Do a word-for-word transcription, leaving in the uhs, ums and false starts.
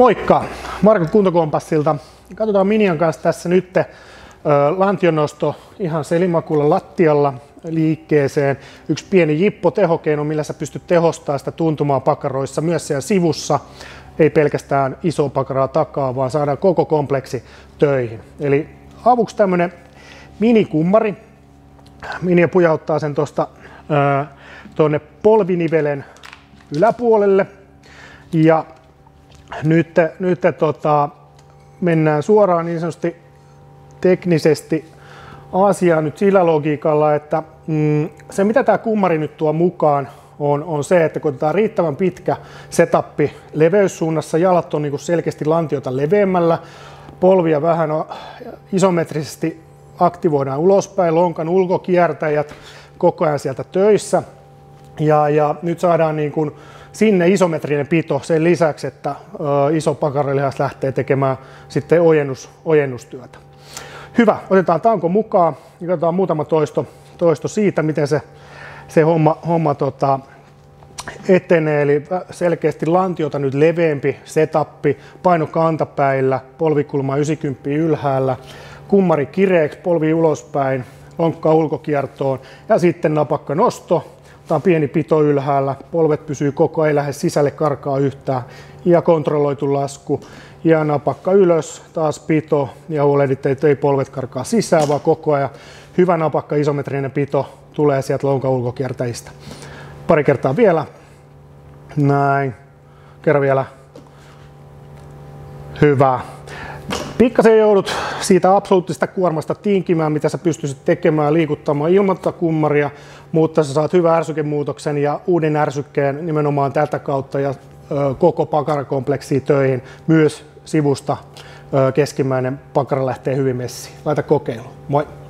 Moikka! Marko Kuntokompassilta. Katsotaan Minian kanssa tässä nyt lantionnosto ihan selimakulla lattialla liikkeeseen. Yksi pieni jippo-tehokeino, millä sä pystyt tehostamaan sitä tuntumaa pakaroissa myös siellä sivussa. Ei pelkästään iso pakaraa takaa, vaan saadaan koko kompleksi töihin. Eli avuksi tämmönen minikummari. Minia pujauttaa sen tuosta tuonne polvinivelen yläpuolelle. Ja nyt, nyt tota, mennään suoraan niin sanotusti teknisesti asiaan nyt sillä logiikalla, että mm, se mitä tämä kummari nyt tuo mukaan on, on se, että kun otetaan riittävän pitkä setappi leveyssuunnassa, jalat on niin kuin selkeästi lantiota leveämmällä, polvia vähän isometrisesti aktivoidaan ulospäin, lonkan ulkokiertäjät koko ajan sieltä töissä ja, ja nyt saadaan niin kuin sinne isometrinen pito sen lisäksi, että ö, iso pakarilihas lähtee tekemään sitten ojennus, ojennustyötä. Hyvä, otetaan tanko mukaan ja katsotaan muutama toisto, toisto siitä, miten se, se homma, homma tota, etenee. Eli selkeästi lantiota nyt leveämpi setappi, paino kantapäillä, polvikulma yhdeksänkymmentä ylhäällä, kummari kireeksi, polvi ulospäin, lonkka ulkokiertoon ja sitten napakka nosto. Tämä on pieni pito ylhäällä, polvet pysyy koko ajan, ei lähde sisälle karkaa yhtään ja kontrolloitu lasku. Ja napakka ylös, taas pito ja huolehdit, että ei polvet karkaa sisään, vaan koko ajan hyvä napakka isometrinen pito tulee sieltä lonkan ulkokiertäjistä. Pari kertaa vielä. Näin. Kerran vielä. Hyvä. Pikkasen joudut siitä absoluuttisesta kuormasta tinkimään, mitä sä pystyisit tekemään liikuttamaan ilman kummaria, mutta sä saat hyvän ärsykemuutoksen ja uuden ärsykkeen nimenomaan tätä kautta ja ö, koko pakarakompleksiin töihin. Myös sivusta ö, keskimmäinen pakara lähtee hyvin messiin. Laita kokeilu. Moi!